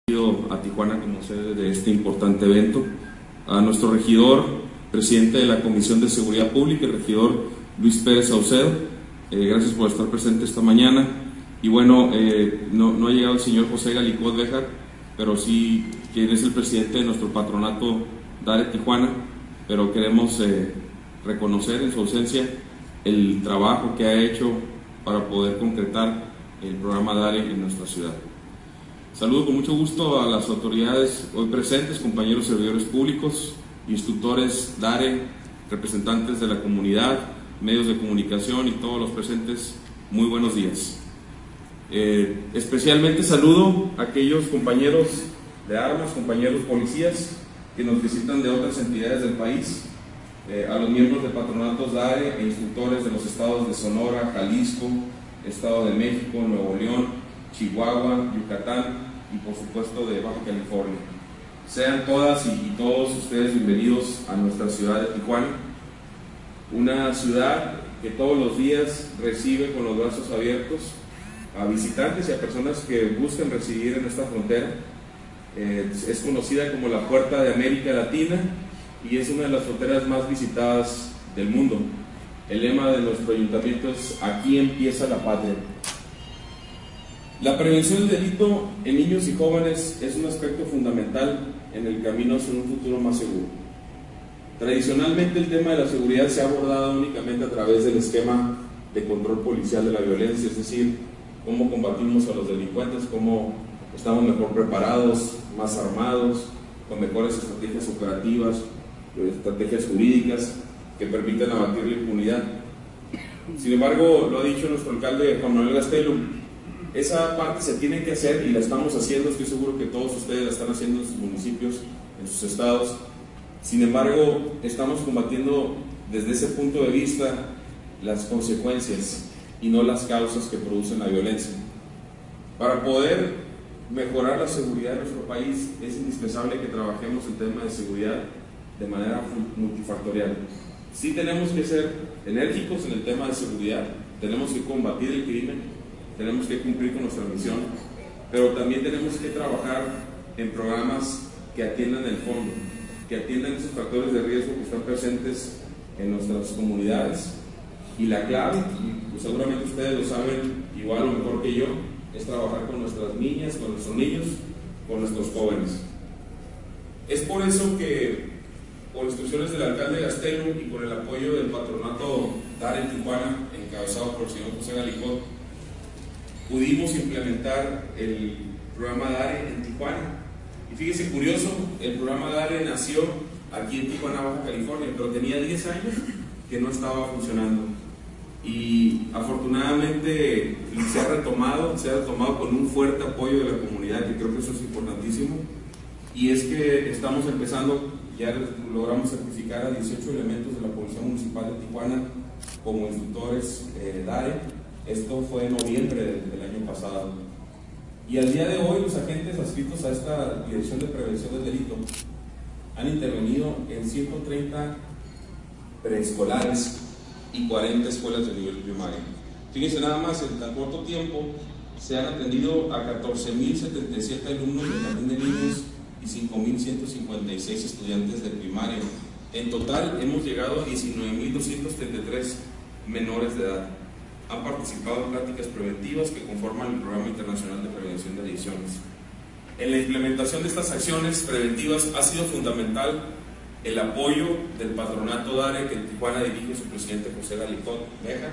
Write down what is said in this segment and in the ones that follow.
A Tijuana como sede de este importante evento, a nuestro regidor, presidente de la Comisión de Seguridad Pública, el regidor Luis Pérez Saucedo, gracias por estar presente esta mañana. Y bueno, no ha llegado el señor José Galicot Béjar, pero sí quien es el presidente de nuestro patronato DARE Tijuana, pero queremos reconocer en su ausencia el trabajo que ha hecho para poder concretar el programa DARE en nuestra ciudad. Saludo con mucho gusto a las autoridades hoy presentes, compañeros servidores públicos, instructores DARE, representantes de la comunidad, medios de comunicación y todos los presentes. Muy buenos días. Especialmente saludo a aquellos compañeros de armas, compañeros policías que nos visitan de otras entidades del país, a los miembros de patronatos DARE e instructores de los estados de Sonora, Jalisco, Estado de México, Nuevo León, Chihuahua, Yucatán y por supuesto de Baja California. Sean todas y todos ustedes bienvenidos a nuestra ciudad de Tijuana, una ciudad que todos los días recibe con los brazos abiertos a visitantes y a personas que buscan residir en esta frontera. Es conocida como la Puerta de América Latina y es una de las fronteras más visitadas del mundo. El lema de nuestro ayuntamiento es: aquí empieza la patria. La prevención del delito en niños y jóvenes es un aspecto fundamental en el camino hacia un futuro más seguro. Tradicionalmente el tema de la seguridad se ha abordado únicamente a través del esquema de control policial de la violencia, es decir, cómo combatimos a los delincuentes, cómo estamos mejor preparados, más armados, con mejores estrategias operativas, estrategias jurídicas que permitan abatir la impunidad. Sin embargo, lo ha dicho nuestro alcalde Juan Manuel Gastelum, esa parte se tiene que hacer y la estamos haciendo. Estoy seguro que todos ustedes la están haciendo en sus municipios, en sus estados. Sin embargo, estamos combatiendo desde ese punto de vista las consecuencias y no las causas que producen la violencia. Para poder mejorar la seguridad de nuestro país es indispensable que trabajemos el tema de seguridad de manera multifactorial. Sí tenemos que ser enérgicos en el tema de seguridad, tenemos que combatir el crimen, tenemos que cumplir con nuestra misión, pero también tenemos que trabajar en programas que atiendan el fondo, que atiendan esos factores de riesgo que están presentes en nuestras comunidades. Y la clave, pues seguramente ustedes lo saben igual o mejor que yo, es trabajar con nuestras niñas, con nuestros niños, con nuestros jóvenes. Es por eso que, por instrucciones del alcalde Gastelum y por el apoyo del patronato DARE Tijuana, encabezado por el señor José Galicot, pudimos implementar el programa DARE en Tijuana. Y fíjese, curioso, el programa DARE nació aquí en Tijuana, Baja California, pero tenía 10 años que no estaba funcionando. Y afortunadamente se ha retomado con un fuerte apoyo de la comunidad, que creo que eso es importantísimo. Y es que estamos empezando, ya logramos certificar a 18 elementos de la Policía Municipal de Tijuana como instructores DARE. Esto fue en noviembre del año pasado. Y al día de hoy los agentes adscritos a esta Dirección de Prevención del Delito han intervenido en 130 preescolares y 40 escuelas de nivel primario. Fíjense nada más, en tan corto tiempo se han atendido a 14.077 alumnos de jardín de niños y 5.156 estudiantes de primaria. En total hemos llegado a 19.233 menores de edad. Han participado en prácticas preventivas que conforman el Programa Internacional de Prevención de Adicciones. En la implementación de estas acciones preventivas ha sido fundamental el apoyo del patronato DARE, que en Tijuana dirige su presidente José Galicot Béjar.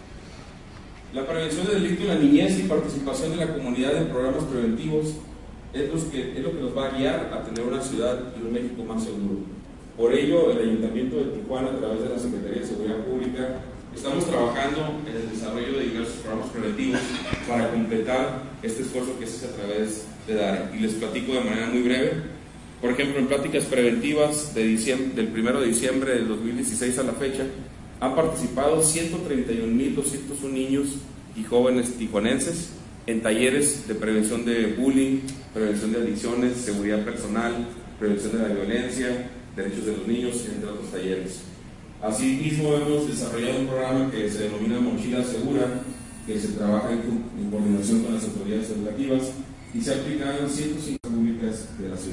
La prevención del delito en la niñez y participación de la comunidad en programas preventivos es lo que nos va a guiar a tener una ciudad y un México más seguro. Por ello, el Ayuntamiento de Tijuana, a través de la Secretaría de Seguridad Pública, estamos trabajando en el desarrollo de diversos programas preventivos para completar este esfuerzo que se hace a través de DARE. Y les platico de manera muy breve. Por ejemplo, en prácticas preventivas del 1 de diciembre del 2016 a la fecha, han participado 131.201 niños y jóvenes tijuanenses en talleres de prevención de bullying, prevención de adicciones, seguridad personal, prevención de la violencia, derechos de los niños, entre otros talleres. Asimismo, hemos desarrollado un programa que se denomina Mochila Segura, que se trabaja en coordinación con las autoridades educativas y se ha aplicado en 105 comunidades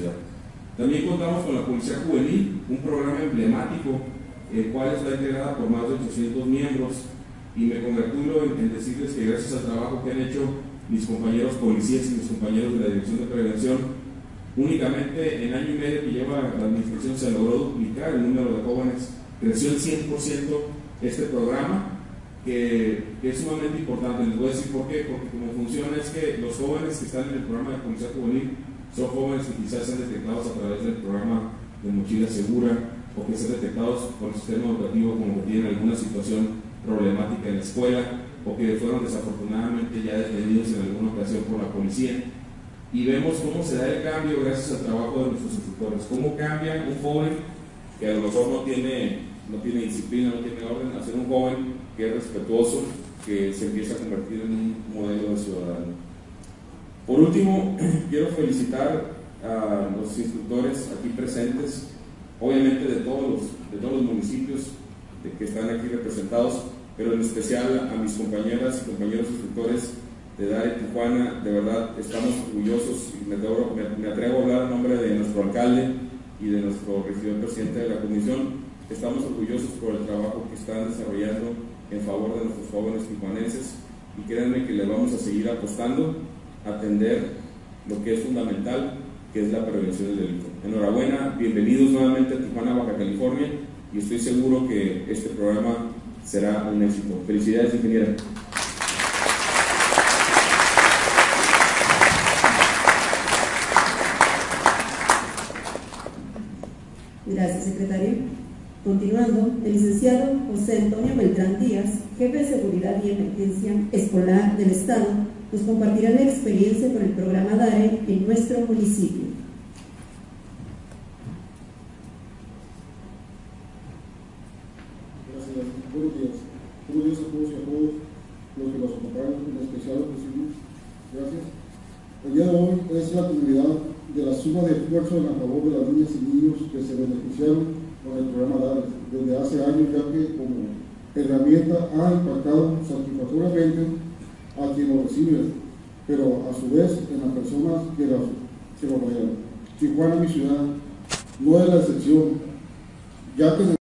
ciudad. También contamos con la Policía Juvenil, un programa emblemático, el cual está integrada por más de 800 miembros, y me congratulo en decirles que gracias al trabajo que han hecho mis compañeros policías y mis compañeros de la Dirección de Prevención, únicamente en año y medio que lleva la administración se logró duplicar el número de jóvenes, creció el 100% este programa, que es sumamente importante. Les voy a decir por qué, porque como funciona es que los jóvenes que están en el programa de Policía Juvenil son jóvenes que quizás sean detectados a través del programa de Mochila Segura, o que sean detectados por el sistema educativo como que tienen alguna situación problemática en la escuela, o que fueron desafortunadamente ya detenidos en alguna ocasión por la policía. Y vemos cómo se da el cambio gracias al trabajo de nuestros instructores, cómo cambia un joven que a lo mejor no tiene disciplina, no tiene orden, a ser un joven que es respetuoso, que se empieza a convertir en un modelo de ciudadano. Por último, quiero felicitar a los instructores aquí presentes, obviamente de todos los municipios que están aquí representados, pero en especial a mis compañeras y compañeros instructores de DARE Tijuana. De verdad estamos orgullosos, y me atrevo a hablar en nombre de nuestro alcalde y de nuestro regidor presidente de la comisión. Estamos orgullosos por el trabajo que están desarrollando en favor de nuestros jóvenes tijuanenses, y créanme que le vamos a seguir apostando a atender lo que es fundamental, que es la prevención del delito. Enhorabuena, bienvenidos nuevamente a Tijuana, Baja California, y estoy seguro que este programa será un éxito. Felicidades, ingeniera. Gracias, secretario. Continuando, el licenciado José Antonio Beltrán Díaz, jefe de Seguridad y Emergencia Escolar del Estado, nos compartirá la experiencia con el programa DARE en nuestro municipio. Gracias. Buenos días. Buenos días a todos y a todos los que nos acompañan, en especial a los vecinos. Gracias. El día de hoy es la comunidad de la suma de esfuerzo en favor de las niñas y niños que se beneficiaron con el programa DARE desde hace años, ya que como herramienta ha impactado satisfactoriamente a quien lo recibe, pero a su vez en las personas que lo rodean. Tijuana, mi ciudad, no es la excepción, ya que